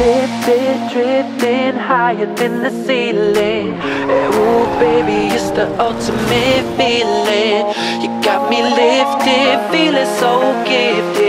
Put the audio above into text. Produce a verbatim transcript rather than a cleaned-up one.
lifted, drifting higher than the ceiling. And ooh, baby, it's the ultimate feeling. You got me lifted, feeling so gifted.